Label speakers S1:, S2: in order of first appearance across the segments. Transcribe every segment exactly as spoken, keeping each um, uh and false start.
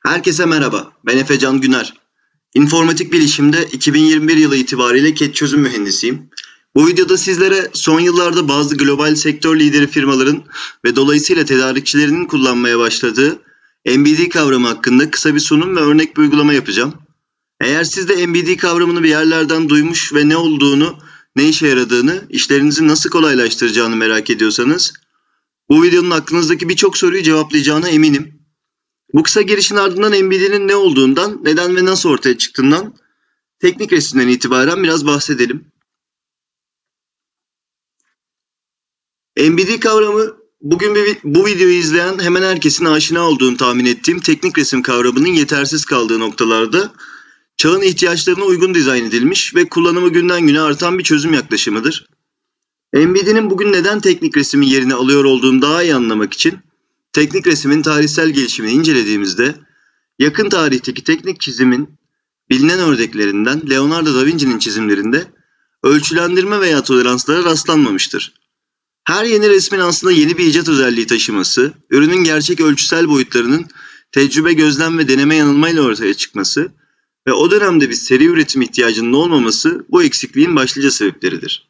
S1: Herkese merhaba, ben Efecan Güner. İnformatik bilişimde iki bin yirmi bir yılı itibariyle C A D çözüm mühendisiyim. Bu videoda sizlere son yıllarda bazı global sektör lideri firmaların ve dolayısıyla tedarikçilerinin kullanmaya başladığı M B D kavramı hakkında kısa bir sunum ve örnek bir uygulama yapacağım. Eğer siz de M B D kavramını bir yerlerden duymuş ve ne olduğunu, ne işe yaradığını, işlerinizi nasıl kolaylaştıracağını merak ediyorsanız, bu videonun aklınızdaki birçok soruyu cevaplayacağına eminim. Bu kısa girişin ardından M B D'nin ne olduğundan, neden ve nasıl ortaya çıktığından teknik resimden itibaren biraz bahsedelim. M B D kavramı bugün bu videoyu izleyen hemen herkesin aşina olduğunu tahmin ettiğim teknik resim kavramının yetersiz kaldığı noktalarda çağın ihtiyaçlarına uygun dizayn edilmiş ve kullanımı günden güne artan bir çözüm yaklaşımıdır. M B D'nin bugün neden teknik resmin yerini alıyor olduğunu daha iyi anlamak için teknik resmin tarihsel gelişimini incelediğimizde yakın tarihteki teknik çizimin bilinen örneklerinden Leonardo da Vinci'nin çizimlerinde ölçülendirme veya toleranslara rastlanmamıştır. Her yeni resmin aslında yeni bir icat özelliği taşıması, ürünün gerçek ölçüsel boyutlarının tecrübe, gözlem ve deneme yanılmayla ortaya çıkması ve o dönemde bir seri üretim ihtiyacının olmaması bu eksikliğin başlıca sebepleridir.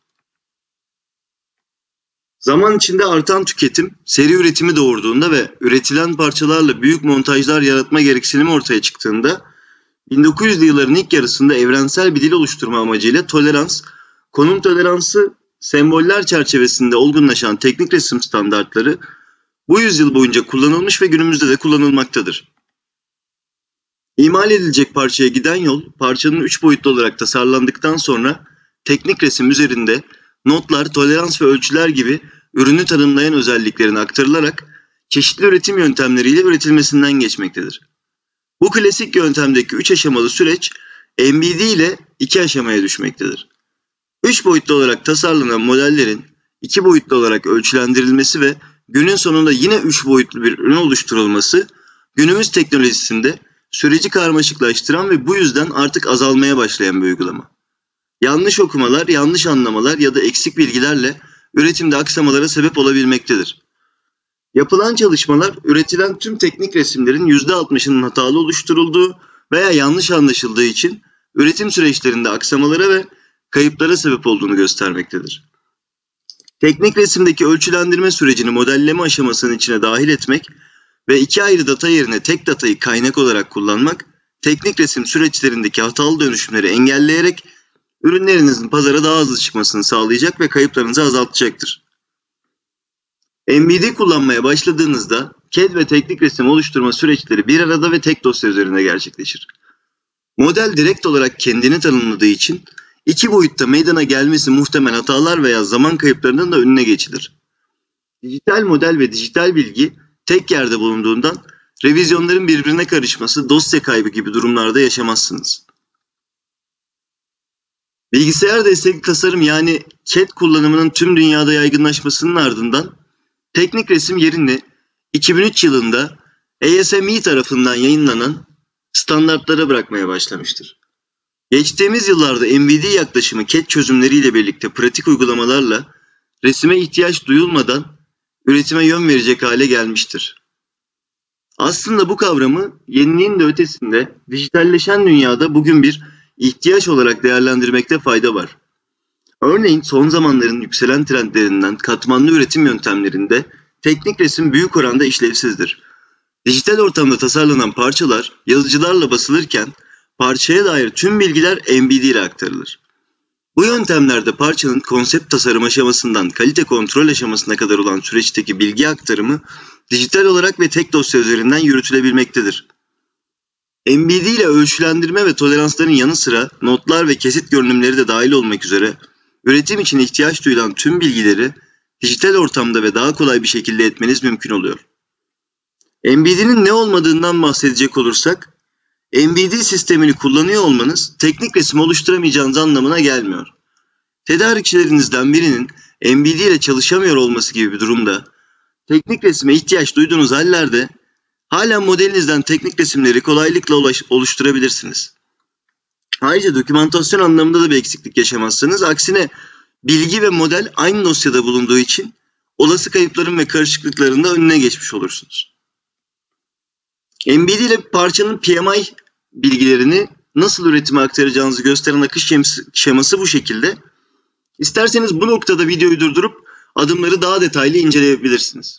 S1: Zaman içinde artan tüketim, seri üretimi doğurduğunda ve üretilen parçalarla büyük montajlar yaratma gereksinimi ortaya çıktığında bin dokuz yüzlü yılların ilk yarısında evrensel bir dil oluşturma amacıyla tolerans, konum toleransı, semboller çerçevesinde olgunlaşan teknik resim standartları bu yüzyıl boyunca kullanılmış ve günümüzde de kullanılmaktadır. İmal edilecek parçaya giden yol, parçanın üç boyutlu olarak tasarlandıktan sonra teknik resim üzerinde notlar, tolerans ve ölçüler gibi ürünü tanımlayan özelliklerin aktarılarak çeşitli üretim yöntemleriyle üretilmesinden geçmektedir. Bu klasik yöntemdeki üç aşamalı süreç M B D ile iki aşamaya düşmektedir. üç boyutlu olarak tasarlanan modellerin iki boyutlu olarak ölçülendirilmesi ve günün sonunda yine üç boyutlu bir ürün oluşturulması günümüz teknolojisinde süreci karmaşıklaştıran ve bu yüzden artık azalmaya başlayan bir uygulama. Yanlış okumalar, yanlış anlamalar ya da eksik bilgilerle üretimde aksamalara sebep olabilmektedir. Yapılan çalışmalar üretilen tüm teknik resimlerin yüzde altmışının hatalı oluşturulduğu veya yanlış anlaşıldığı için üretim süreçlerinde aksamalara ve kayıplara sebep olduğunu göstermektedir. Teknik resimdeki ölçülendirme sürecini modelleme aşamasının içine dahil etmek ve iki ayrı data yerine tek datayı kaynak olarak kullanmak, teknik resim süreçlerindeki hatalı dönüşümleri engelleyerek ürünlerinizin pazara daha hızlı çıkmasını sağlayacak ve kayıplarınızı azaltacaktır. M B D kullanmaya başladığınızda C A D ve teknik resim oluşturma süreçleri bir arada ve tek dosya üzerinde gerçekleşir. Model direkt olarak kendini tanımladığı için iki boyutta meydana gelmesi muhtemel hatalar veya zaman kayıplarının da önüne geçilir. Dijital model ve dijital bilgi tek yerde bulunduğundan revizyonların birbirine karışması, dosya kaybı gibi durumlarda yaşamazsınız. Bilgisayar destekli tasarım yani C A D kullanımının tüm dünyada yaygınlaşmasının ardından teknik resim yerini iki bin üç yılında A S M E tarafından yayınlanan standartlara bırakmaya başlamıştır. Geçtiğimiz yıllarda M B D yaklaşımı C A D çözümleriyle birlikte pratik uygulamalarla resime ihtiyaç duyulmadan üretime yön verecek hale gelmiştir. Aslında bu kavramı yeniliğin de ötesinde dijitalleşen dünyada bugün bir ihtiyaç olarak değerlendirmekte fayda var. Örneğin son zamanların yükselen trendlerinden katmanlı üretim yöntemlerinde teknik resim büyük oranda işlevsizdir. Dijital ortamda tasarlanan parçalar yazıcılarla basılırken parçaya dair tüm bilgiler M B D ile aktarılır. Bu yöntemlerde parçanın konsept tasarım aşamasından kalite kontrol aşamasına kadar olan süreçteki bilgi aktarımı dijital olarak ve tek dosya üzerinden yürütülebilmektedir. M B D ile ölçülendirme ve toleransların yanı sıra notlar ve kesit görünümleri de dahil olmak üzere üretim için ihtiyaç duyulan tüm bilgileri dijital ortamda ve daha kolay bir şekilde etmeniz mümkün oluyor. M B D'nin ne olmadığından bahsedecek olursak, M B D sistemini kullanıyor olmanız teknik resim oluşturamayacağınız anlamına gelmiyor. Tedarikçilerinizden birinin M B D ile çalışamıyor olması gibi bir durumda teknik resime ihtiyaç duyduğunuz hallerde hala modelinizden teknik resimleri kolaylıkla oluşturabilirsiniz. Ayrıca dokümantasyon anlamında da bir eksiklik yaşamazsınız. Aksine bilgi ve model aynı dosyada bulunduğu için olası kayıpların ve karışıklıkların da önüne geçmiş olursunuz. M B D ile parçanın P M I bilgilerini nasıl üretime aktaracağınızı gösteren akış şeması bu şekilde. İsterseniz bu noktada videoyu durdurup adımları daha detaylı inceleyebilirsiniz.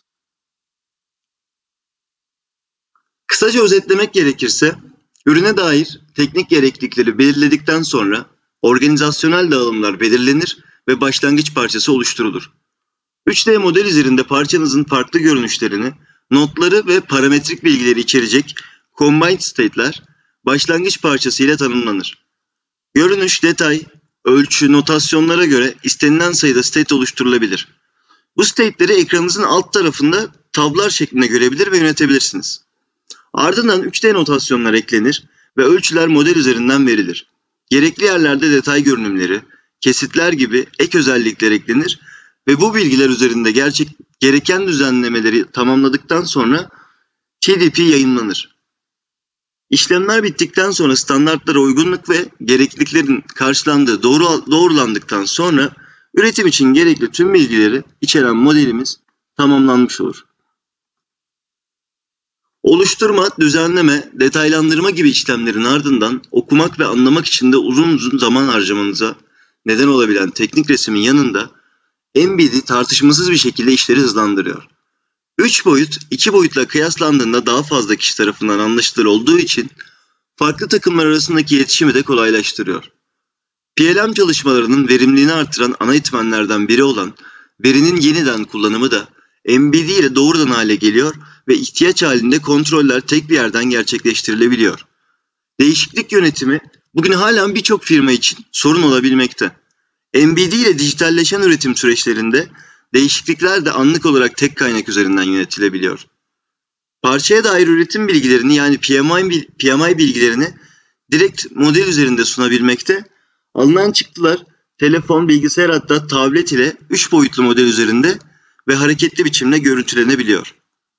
S1: Kısaca özetlemek gerekirse, ürüne dair teknik gereklilikleri belirledikten sonra organizasyonel dağılımlar belirlenir ve başlangıç parçası oluşturulur. üç D model üzerinde parçanızın farklı görünüşlerini, notları ve parametrik bilgileri içerecek Combined State'ler başlangıç parçası ile tanımlanır. Görünüş, detay, ölçü, notasyonlara göre istenilen sayıda state oluşturulabilir. Bu state'leri ekranınızın alt tarafında tablar şeklinde görebilir ve yönetebilirsiniz. Ardından üç D notasyonlar eklenir ve ölçüler model üzerinden verilir. Gerekli yerlerde detay görünümleri, kesitler gibi ek özellikler eklenir ve bu bilgiler üzerinde gerçek, gereken düzenlemeleri tamamladıktan sonra T D P yayınlanır. İşlemler bittikten sonra standartlara uygunluk ve gerekliliklerin karşılandığı doğru, doğrulandıktan sonra üretim için gerekli tüm bilgileri içeren modelimiz tamamlanmış olur. Oluşturma, düzenleme, detaylandırma gibi işlemlerin ardından okumak ve anlamak için de uzun uzun zaman harcamanıza neden olabilen teknik resmin yanında M B D tartışmasız bir şekilde işleri hızlandırıyor. üç boyut iki boyutla kıyaslandığında daha fazla kişi tarafından anlaşılır olduğu için farklı takımlar arasındaki iletişimi de kolaylaştırıyor. P L M çalışmalarının verimliliğini artıran ana etmenlerden biri olan verinin yeniden kullanımı da M B D ile doğrudan hale geliyor ve ihtiyaç halinde kontroller tek bir yerden gerçekleştirilebiliyor. Değişiklik yönetimi bugün halen birçok firma için sorun olabilmekte. M B D ile dijitalleşen üretim süreçlerinde değişiklikler de anlık olarak tek kaynak üzerinden yönetilebiliyor. Parçaya dair üretim bilgilerini yani P M I, P M I bilgilerini direkt model üzerinde sunabilmekte. Alınan çıktılar telefon, bilgisayar hatta tablet ile üç boyutlu model üzerinde ve hareketli biçimde görüntülenebiliyor.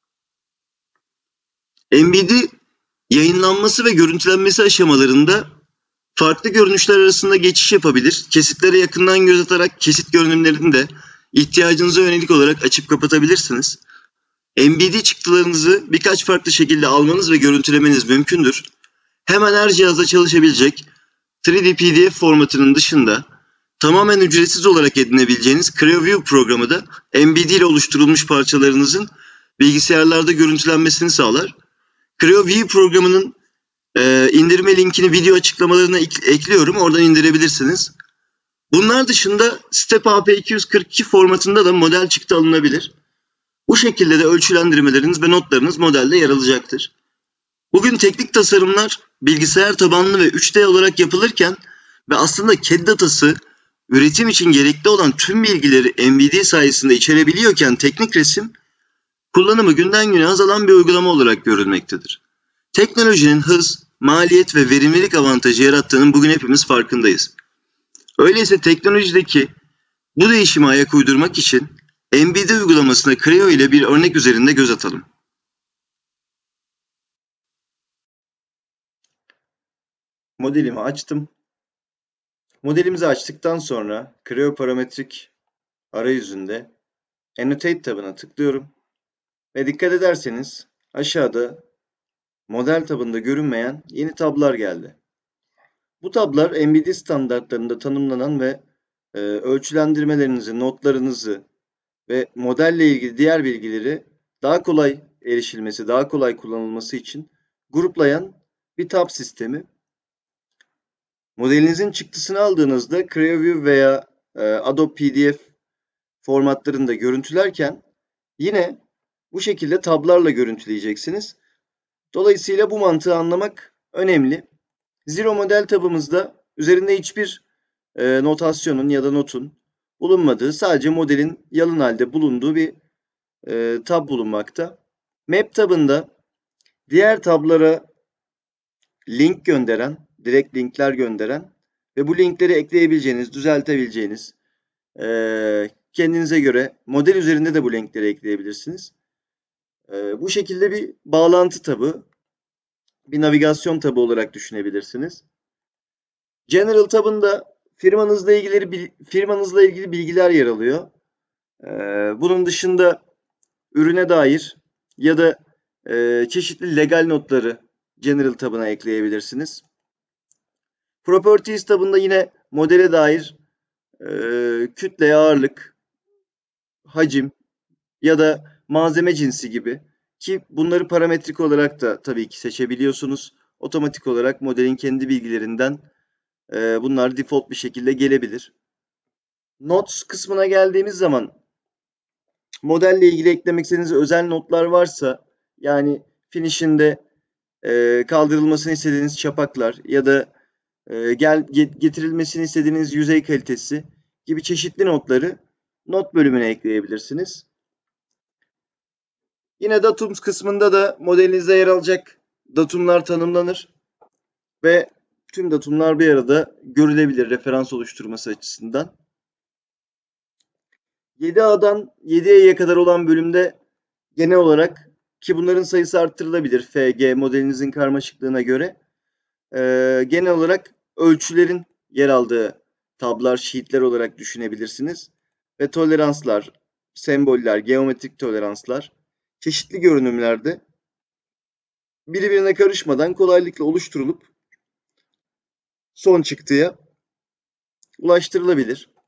S1: M B D yayınlanması ve görüntülenmesi aşamalarında farklı görünüşler arasında geçiş yapabilir. Kesitlere yakından göz atarak kesit görünümlerini de ihtiyacınıza yönelik olarak açıp kapatabilirsiniz. M B D çıktılarınızı birkaç farklı şekilde almanız ve görüntülemeniz mümkündür. Hemen her cihazda çalışabilecek üç D P D F formatının dışında tamamen ücretsiz olarak edinebileceğiniz CreoView programı da M B D ile oluşturulmuş parçalarınızın bilgisayarlarda görüntülenmesini sağlar. CreoView programının e, indirme linkini video açıklamalarına ekliyorum. Oradan indirebilirsiniz. Bunlar dışında Step A P iki yüz kırk iki formatında da model çıktı alınabilir. Bu şekilde de ölçülendirmeleriniz ve notlarınız modelde yer alacaktır. Bugün teknik tasarımlar bilgisayar tabanlı ve üç D olarak yapılırken ve aslında C A D datası üretim için gerekli olan tüm bilgileri M B D sayesinde içerebiliyorken teknik resim kullanımı günden güne azalan bir uygulama olarak görülmektedir. Teknolojinin hız, maliyet ve verimlilik avantajı yarattığının bugün hepimiz farkındayız. Öyleyse teknolojideki bu değişime ayak uydurmak için M B D uygulamasına Creo ile bir örnek üzerinde göz atalım. Modelimi açtım. Modelimizi açtıktan sonra Creo parametrik arayüzünde Annotate tabına tıklıyorum. Ve dikkat ederseniz aşağıda model tabında görünmeyen yeni tablar geldi. Bu tablar M B D standartlarında tanımlanan ve e, ölçülendirmelerinizi, notlarınızı ve modelle ilgili diğer bilgileri daha kolay erişilmesi, daha kolay kullanılması için gruplayan bir tab sistemi. Modelinizin çıktısını aldığınızda CreoView veya e, Adobe P D F formatlarında görüntülerken yine bu şekilde tablarla görüntüleyeceksiniz. Dolayısıyla bu mantığı anlamak önemli. Zero model tabımızda üzerinde hiçbir e, notasyonun ya da notun bulunmadığı, sadece modelin yalın halde bulunduğu bir e, tab bulunmakta. Map tabında diğer tablara link gönderen, direkt linkler gönderen ve bu linkleri ekleyebileceğiniz, düzeltebileceğiniz, e, kendinize göre model üzerinde de bu linkleri ekleyebilirsiniz. E, bu şekilde bir bağlantı tabı, bir navigasyon tabı olarak düşünebilirsiniz. General tabında firmanızla ilgili firmanızla ilgili bilgiler yer alıyor. Ee, bunun dışında ürüne dair ya da e, çeşitli legal notları General tabına ekleyebilirsiniz. Properties tabında yine modele dair e, kütle, ağırlık, hacim ya da malzeme cinsi gibi, ki bunları parametrik olarak da tabii ki seçebiliyorsunuz. Otomatik olarak modelin kendi bilgilerinden e, bunlar default bir şekilde gelebilir. Notes kısmına geldiğimiz zaman modelle ilgili eklemek istediğiniz özel notlar varsa, yani finishinde e, kaldırılmasını istediğiniz çapaklar ya da e, gel getirilmesini istediğiniz yüzey kalitesi gibi çeşitli notları not bölümüne ekleyebilirsiniz. Yine datums kısmında da modelinizde yer alacak datumlar tanımlanır ve tüm datumlar bir arada görülebilir referans oluşturması açısından. yedi A'dan yedi E'ye kadar olan bölümde genel olarak, ki bunların sayısı arttırılabilir F G modelinizin karmaşıklığına göre, e, genel olarak ölçülerin yer aldığı tablar, sheetler olarak düşünebilirsiniz. Ve toleranslar, semboller, geometrik toleranslar çeşitli görünümlerde birbirine karışmadan kolaylıkla oluşturulup son çıktıya ulaştırılabilir.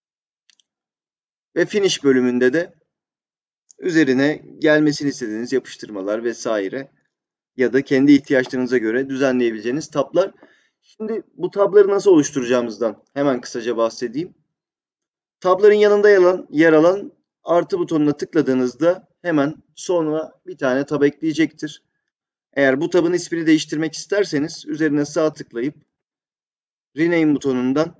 S1: Ve finish bölümünde de üzerine gelmesini istediğiniz yapıştırmalar vesaire ya da kendi ihtiyaçlarınıza göre düzenleyebileceğiniz tablar. Şimdi bu tabları nasıl oluşturacağımızdan hemen kısaca bahsedeyim. Tabların yanında yer alan, yer alan artı butonuna tıkladığınızda hemen sonra bir tane tab ekleyecektir. Eğer bu tabın ismini değiştirmek isterseniz üzerine sağ tıklayıp rename butonundan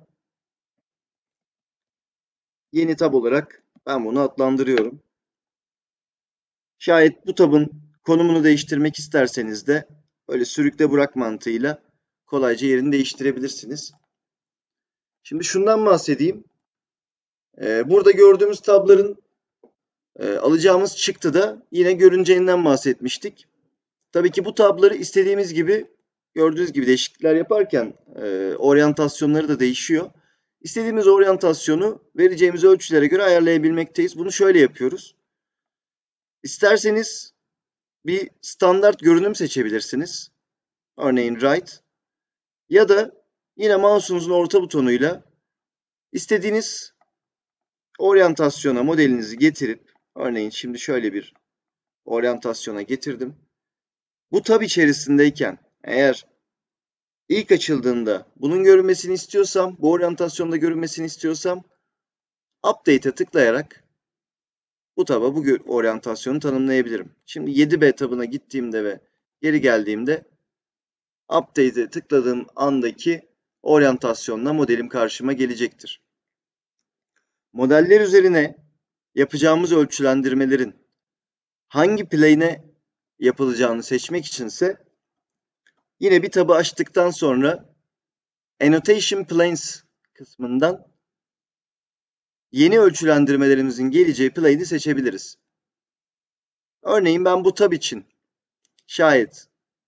S1: yeni tab olarak ben bunu adlandırıyorum. Şayet bu tabın konumunu değiştirmek isterseniz de öyle sürükle bırak mantığıyla kolayca yerini değiştirebilirsiniz. Şimdi şundan bahsedeyim. Ee, burada gördüğümüz tabların e, alacağımız çıktıda yine görüneceğinden bahsetmiştik. Tabii ki bu tabları istediğimiz gibi, gördüğünüz gibi değişiklikler yaparken e, oryantasyonları da değişiyor. İstediğimiz oryantasyonu vereceğimiz ölçülere göre ayarlayabilmekteyiz. Bunu şöyle yapıyoruz. İsterseniz bir standart görünüm seçebilirsiniz. Örneğin right. Ya da yine mouse'unuzun orta butonuyla istediğiniz oryantasyona modelinizi getirip, örneğin şimdi şöyle bir oryantasyona getirdim. Bu tab içerisindeyken eğer ilk açıldığında bunun görünmesini istiyorsam, bu oryantasyonda görünmesini istiyorsam update'e tıklayarak bu taba bu oryantasyonu tanımlayabilirim. Şimdi yedi B tabına gittiğimde ve geri geldiğimde update'e tıkladığım andaki oryantasyonla modelim karşıma gelecektir. Modeller üzerine yapacağımız ölçülendirmelerin hangi plane'e yapılacağını seçmek içinse yine bir tabı açtıktan sonra Annotation Planes kısmından yeni ölçülendirmelerimizin geleceği plane'i seçebiliriz. Örneğin ben bu tab için şayet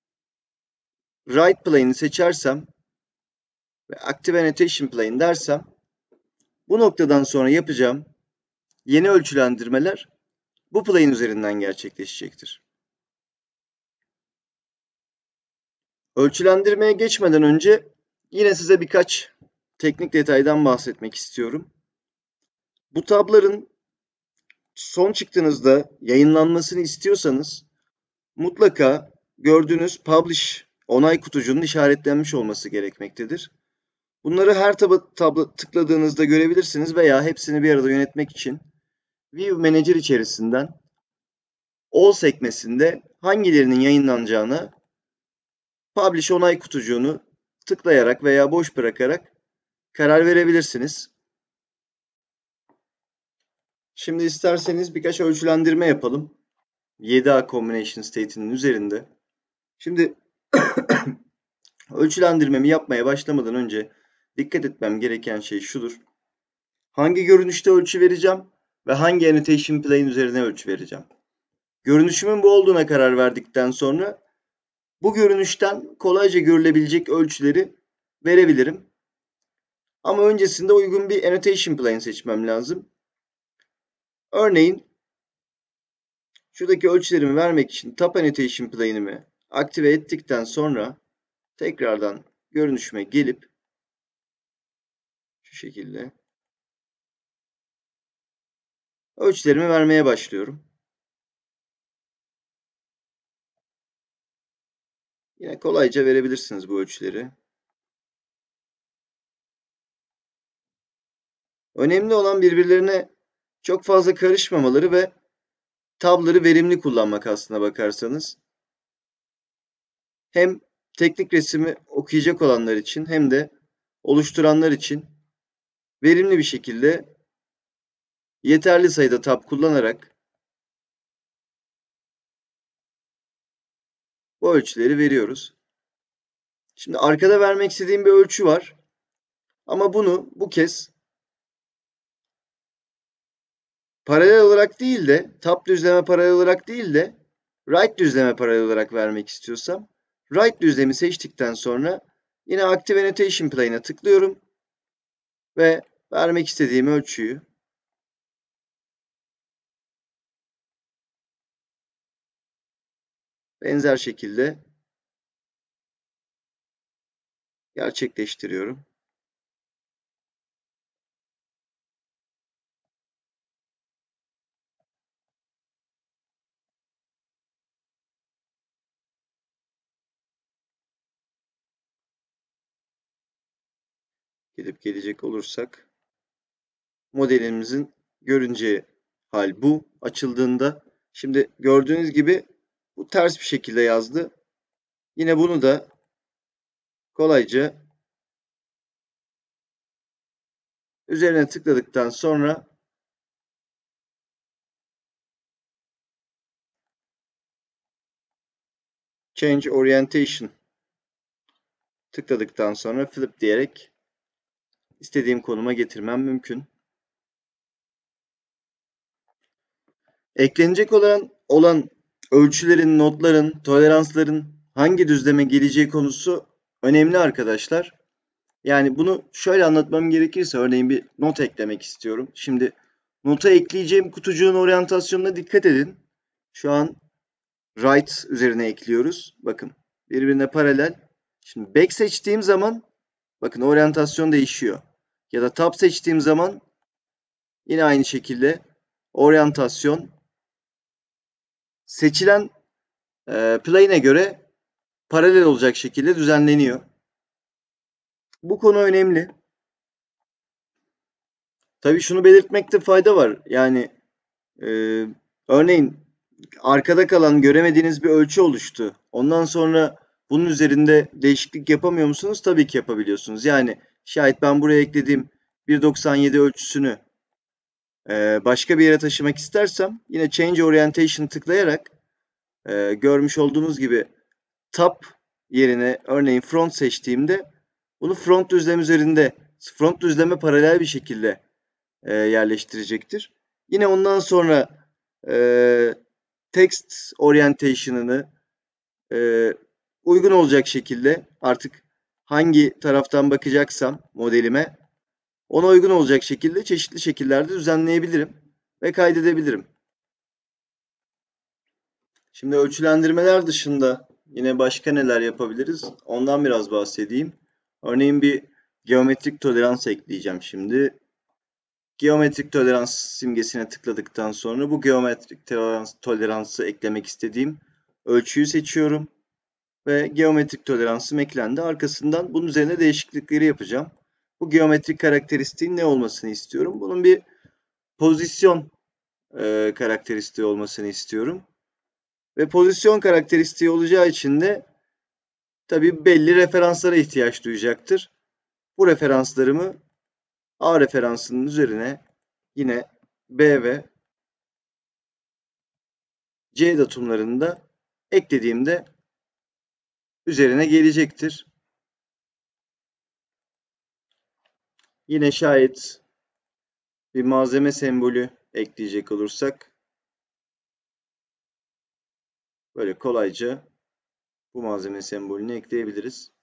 S1: right plane'i seçersem ve Active Annotation Plane dersem bu noktadan sonra yapacağım yeni ölçülendirmeler bu plane üzerinden gerçekleşecektir. Ölçülendirmeye geçmeden önce yine size birkaç teknik detaydan bahsetmek istiyorum. Bu tabların son çıktığınızda yayınlanmasını istiyorsanız mutlaka gördüğünüz Publish onay kutucuğunun işaretlenmiş olması gerekmektedir. Bunları her taba, tabla tıkladığınızda görebilirsiniz veya hepsini bir arada yönetmek için View Manager içerisinden All sekmesinde hangilerinin yayınlanacağına Publish onay kutucuğunu tıklayarak veya boş bırakarak karar verebilirsiniz. Şimdi isterseniz birkaç ölçülendirme yapalım. yedi A Combination State'inin üzerinde. Şimdi ölçülendirmemi yapmaya başlamadan önce dikkat etmem gereken şey şudur. Hangi görünüşte ölçü vereceğim ve hangi annotation plane üzerine ölçü vereceğim. Görünüşümün bu olduğuna karar verdikten sonra bu görünüşten kolayca görülebilecek ölçüleri verebilirim. Ama öncesinde uygun bir annotation plane seçmem lazım. Örneğin Şuradaki ölçülerimi vermek için Tab Annotation Plane'imi aktive ettikten sonra tekrardan görünüşüme gelip şu şekilde ölçülerimi vermeye başlıyorum. Yine kolayca verebilirsiniz bu ölçüleri. Önemli olan birbirlerine çok fazla karışmamaları ve tabları verimli kullanmak aslına bakarsanız. Hem teknik resimi okuyacak olanlar için hem de oluşturanlar için verimli bir şekilde yeterli sayıda tab kullanarak bu ölçüleri veriyoruz. Şimdi arkada vermek istediğim bir ölçü var. Ama bunu bu kez paralel olarak değil de tab düzleme paralel olarak değil de right düzleme paralel olarak vermek istiyorsam right düzlemi seçtikten sonra yine Active Annotation Plane'e tıklıyorum ve vermek istediğim ölçüyü benzer şekilde gerçekleştiriyorum. Gidip gelecek olursak modelimizin görüneceği hal bu. Açıldığında şimdi gördüğünüz gibi bu ters bir şekilde yazdı. Yine bunu da kolayca üzerine tıkladıktan sonra Change Orientation tıkladıktan sonra flip diyerek istediğim konuma getirmem mümkün. Eklenecek olan, olan ölçülerin, notların, toleransların hangi düzleme geleceği konusu önemli arkadaşlar. Yani bunu şöyle anlatmam gerekirse örneğin bir not eklemek istiyorum. Şimdi nota ekleyeceğim kutucuğun oryantasyonuna dikkat edin. Şu an right üzerine ekliyoruz. Bakın birbirine paralel. Şimdi back seçtiğim zaman bakın oryantasyon değişiyor. Ya da tab seçtiğim zaman yine aynı şekilde oryantasyon seçilen e, plane'e göre paralel olacak şekilde düzenleniyor. Bu konu önemli. Tabii şunu belirtmekte fayda var. Yani e, örneğin arkada kalan göremediğiniz bir ölçü oluştu. Ondan sonra bunun üzerinde değişiklik yapamıyor musunuz? Tabii ki yapabiliyorsunuz. Yani şayet ben buraya eklediğim bir doksan yedi ölçüsünü e, başka bir yere taşımak istersem yine Change Orientation tıklayarak e, görmüş olduğunuz gibi Tab yerine örneğin Front seçtiğimde bunu front düzlem üzerinde front düzleme paralel bir şekilde e, yerleştirecektir. Yine ondan sonra e, text orientation'ını e, uygun olacak şekilde artık hangi taraftan bakacaksam modelime ona uygun olacak şekilde çeşitli şekillerde düzenleyebilirim ve kaydedebilirim. Şimdi ölçülendirmeler dışında yine başka neler yapabiliriz? Ondan biraz bahsedeyim. Örneğin bir geometrik tolerans ekleyeceğim şimdi. Geometrik tolerans simgesine tıkladıktan sonra bu geometrik tolerans, toleransı eklemek istediğim ölçüyü seçiyorum. Ve geometrik toleransım eklendi. Arkasından bunun üzerine değişiklikleri yapacağım. Bu geometrik karakteristiğin ne olmasını istiyorum? Bunun bir pozisyon e, karakteristiği olmasını istiyorum. Ve pozisyon karakteristiği olacağı için de tabii belli referanslara ihtiyaç duyacaktır. Bu referanslarımı A referansının üzerine yine B ve C datumlarını da eklediğimde üzerine gelecektir. Yine şayet bir malzeme sembolü ekleyecek olursak böyle kolayca bu malzeme sembolünü ekleyebiliriz.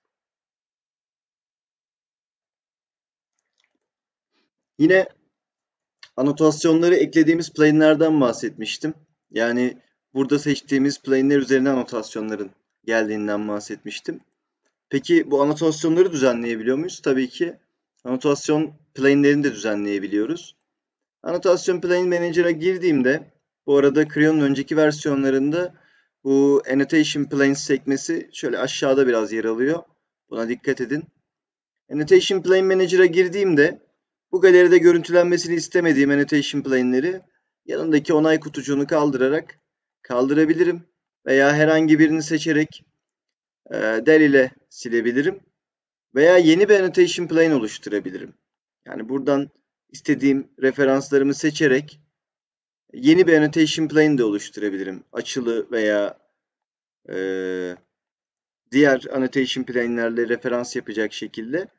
S1: Yine anotasyonları eklediğimiz plane'lerden bahsetmiştim. Yani burada seçtiğimiz plane'ler üzerine anotasyonların geldiğinden bahsetmiştim. Peki bu anotasyonları düzenleyebiliyor muyuz? Tabii ki anotasyon plane'lerini de düzenleyebiliyoruz. Anotasyon Plane Manager'a girdiğimde, bu arada Creo'nun önceki versiyonlarında bu Annotation Planes sekmesi şöyle aşağıda biraz yer alıyor. Buna dikkat edin. Annotation Plane Manager'a girdiğimde bu galeride görüntülenmesini istemediğim annotation plane'leri yanındaki onay kutucuğunu kaldırarak kaldırabilirim. Veya herhangi birini seçerek e, del ile silebilirim. Veya yeni bir annotation plane oluşturabilirim. Yani buradan istediğim referanslarımı seçerek yeni bir annotation plane de oluşturabilirim. Açılı veya e, diğer annotation plane'lerle referans yapacak şekilde.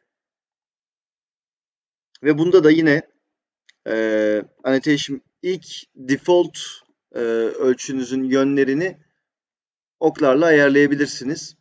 S1: Ve bunda da yine e, annotation ilk default e, ölçünüzün yönlerini oklarla ayarlayabilirsiniz.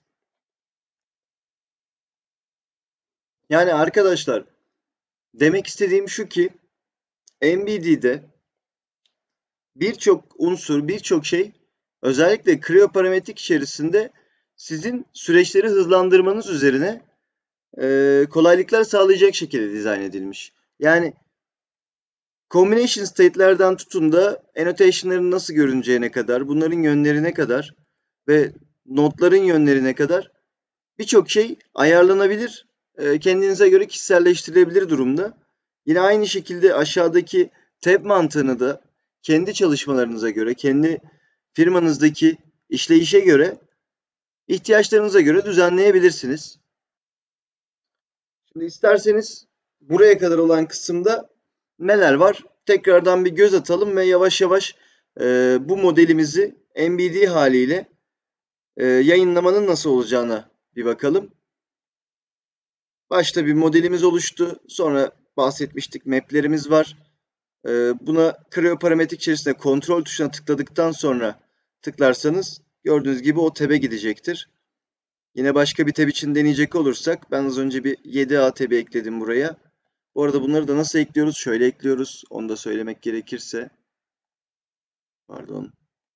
S1: Yani arkadaşlar, demek istediğim şu ki M B D'de birçok unsur, birçok şey özellikle Creo parametrik içerisinde sizin süreçleri hızlandırmanız üzerine e, kolaylıklar sağlayacak şekilde dizayn edilmiş. Yani combination state'lerden tutun da annotation'ların nasıl görüneceğine kadar, bunların yönlerine kadar ve notların yönlerine kadar birçok şey ayarlanabilir, e, kendinize göre kişiselleştirilebilir durumda. Yine aynı şekilde aşağıdaki tab mantığını da kendi çalışmalarınıza göre, kendi firmanızdaki işleyişe göre, ihtiyaçlarınıza göre düzenleyebilirsiniz. Şimdi isterseniz buraya kadar olan kısımda neler var? Tekrardan bir göz atalım ve yavaş yavaş e, bu modelimizi M B D haliyle e, yayınlamanın nasıl olacağına bir bakalım. Başta bir modelimiz oluştu. Sonra bahsetmiştik map'lerimiz var. E, buna Creo parametrik içerisinde kontrol tuşuna tıkladıktan sonra tıklarsanız gördüğünüz gibi o tab'e gidecektir. Yine başka bir tab için deneyecek olursak ben az önce bir yedi A tab'i ekledim buraya. Bu arada bunları da nasıl ekliyoruz? Şöyle ekliyoruz. Onu da söylemek gerekirse. Pardon.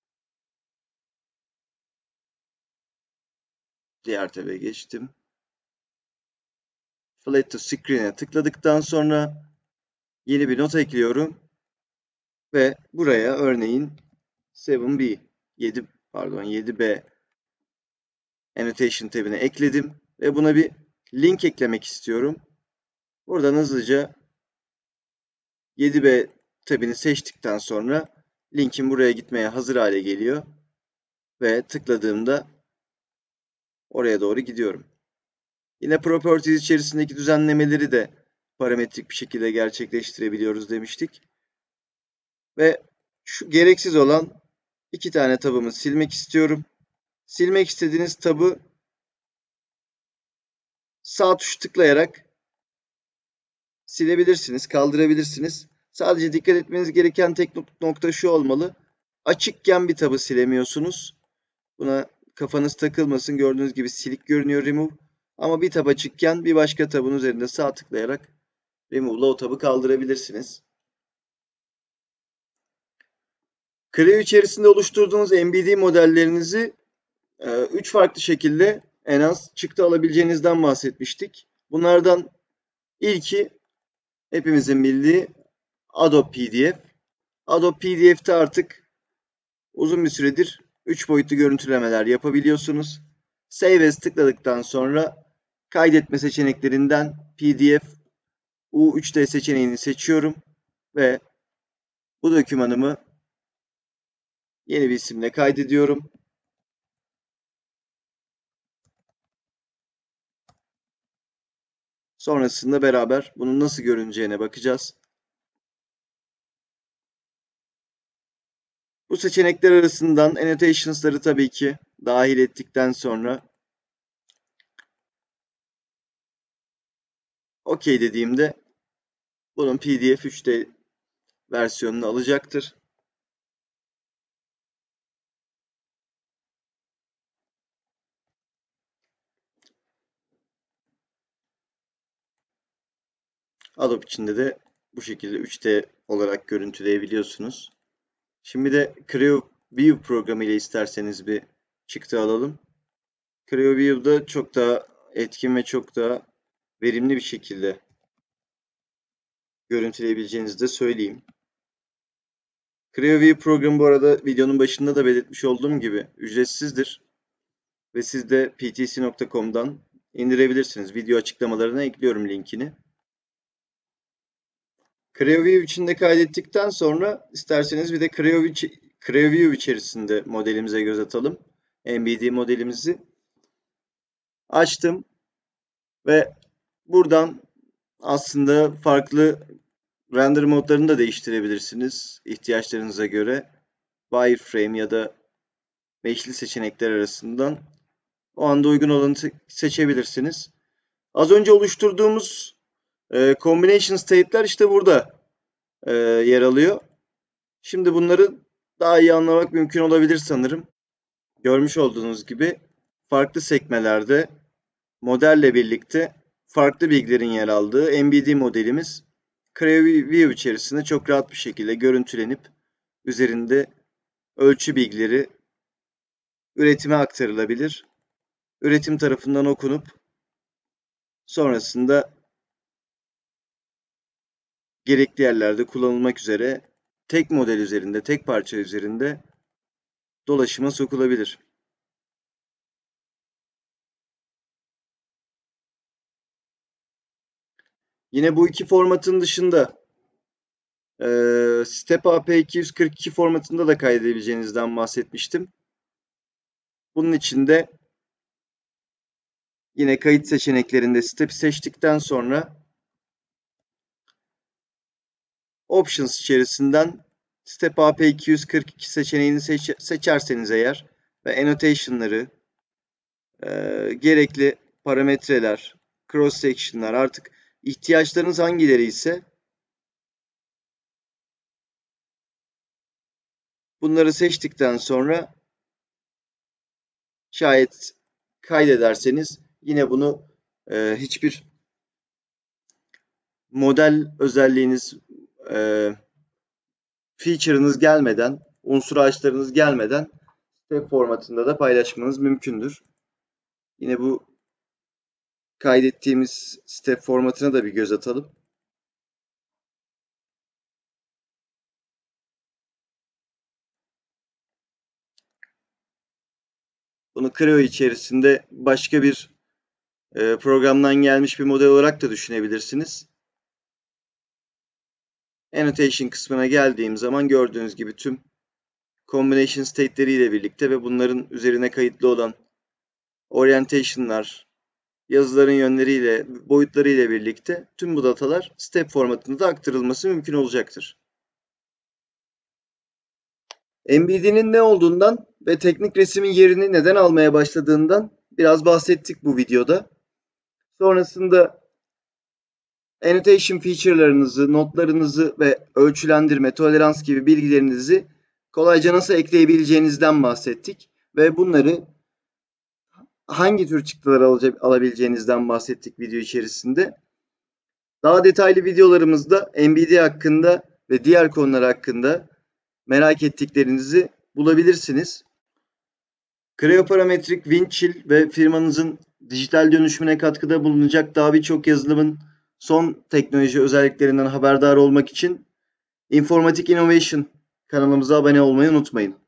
S1: Diğer tab'e geçtim. Flat to Screen'e tıkladıktan sonra yeni bir not ekliyorum. Ve buraya örneğin seven B, yedi pardon yedi B Annotation tab'ine ekledim. Ve buna bir link eklemek istiyorum. Buradan hızlıca yedi B tab'ini seçtikten sonra linkin buraya gitmeye hazır hale geliyor. Ve tıkladığımda oraya doğru gidiyorum. Yine Properties içerisindeki düzenlemeleri de parametrik bir şekilde gerçekleştirebiliyoruz demiştik. Ve şu gereksiz olan iki tane tabımı silmek istiyorum. Silmek istediğiniz tabı sağ tuş tıklayarak silebilirsiniz, kaldırabilirsiniz. Sadece dikkat etmeniz gereken tek nokta şu olmalı. Açıkken bir tabı silemiyorsunuz. Buna kafanız takılmasın. Gördüğünüz gibi silik görünüyor remove. Ama bir tab açıkken bir başka tabın üzerinde sağ tıklayarak remove'la o tabı kaldırabilirsiniz. Creo içerisinde oluşturduğunuz M B D modellerinizi üç farklı şekilde en az çıktı alabileceğinizden bahsetmiştik. Bunlardan ilki hepimizin bildiği Adobe P D F. Adobe P D F'te artık uzun bir süredir üç boyutlu görüntülemeler yapabiliyorsunuz. Save as tıkladıktan sonra kaydetme seçeneklerinden P D F U üç D seçeneğini seçiyorum ve bu dokümanımı yeni bir isimle kaydediyorum. Sonrasında beraber bunun nasıl görüneceğine bakacağız. Bu seçenekler arasından annotations'ları tabii ki dahil ettikten sonra OK dediğimde bunun P D F üç D versiyonunu alacaktır. Adobe içinde de bu şekilde üç D olarak görüntüleyebiliyorsunuz. Şimdi de Creo View programı ile isterseniz bir çıktı alalım. Creo View'da çok daha etkin ve çok daha verimli bir şekilde görüntüleyebileceğinizi de söyleyeyim. Creo View programı bu arada videonun başında da belirtmiş olduğum gibi ücretsizdir. Ve siz de p t c nokta com'dan indirebilirsiniz. Video açıklamalarına ekliyorum linkini. CreoView içinde kaydettikten sonra isterseniz bir de CreoView, CreoView içerisinde modelimize göz atalım. M B D modelimizi açtım ve buradan aslında farklı render modlarını da değiştirebilirsiniz ihtiyaçlarınıza göre. Wireframe ya da meşli seçenekler arasından o anda uygun olanı seçebilirsiniz. Az önce oluşturduğumuz e, combination state'ler işte burada e, yer alıyor. Şimdi bunları daha iyi anlamak mümkün olabilir sanırım. Görmüş olduğunuz gibi farklı sekmelerde modelle birlikte farklı bilgilerin yer aldığı M B D modelimiz CreoView içerisinde çok rahat bir şekilde görüntülenip üzerinde ölçü bilgileri üretime aktarılabilir. Üretim tarafından okunup sonrasında gerekli yerlerde kullanılmak üzere tek model üzerinde, tek parça üzerinde dolaşıma sokulabilir. Yine bu iki formatın dışında e, Step A P iki yüz kırk iki formatında da kaydedebileceğinizden bahsetmiştim. Bunun için de yine kayıt seçeneklerinde Step'i seçtikten sonra Options içerisinden Step A P iki yüz kırk iki seçeneğini seç seçerseniz eğer ve annotation'ları, e, gerekli parametreler, cross section'lar artık ihtiyaçlarınız hangileri ise bunları seçtikten sonra şayet kaydederseniz yine bunu e, hiçbir model özelliğiniz, e, feature'ınız gelmeden, unsur ağaçlarınız gelmeden step formatında da paylaşmanız mümkündür. Yine bu kaydettiğimiz step formatına da bir göz atalım. Bunu Creo içerisinde başka bir e, programdan gelmiş bir model olarak da düşünebilirsiniz. Annotation kısmına geldiğim zaman gördüğünüz gibi tüm combination state'leri ile birlikte ve bunların üzerine kayıtlı olan orientation'lar, yazıların yönleriyle, boyutları ile birlikte tüm bu datalar step formatında aktarılması mümkün olacaktır. M B D'nin ne olduğundan ve teknik resmin yerini neden almaya başladığından biraz bahsettik bu videoda. Sonrasında annotation feature'larınızı, notlarınızı ve ölçülendirme, tolerans gibi bilgilerinizi kolayca nasıl ekleyebileceğinizden bahsettik. Ve bunları hangi tür çıktılar alabileceğinizden bahsettik video içerisinde. Daha detaylı videolarımızda M B D hakkında ve diğer konular hakkında merak ettiklerinizi bulabilirsiniz. Creo Parametric, Windchill ve firmanızın dijital dönüşümüne katkıda bulunacak daha birçok yazılımın son teknoloji özelliklerinden haberdar olmak için Informatik Innovation kanalımıza abone olmayı unutmayın.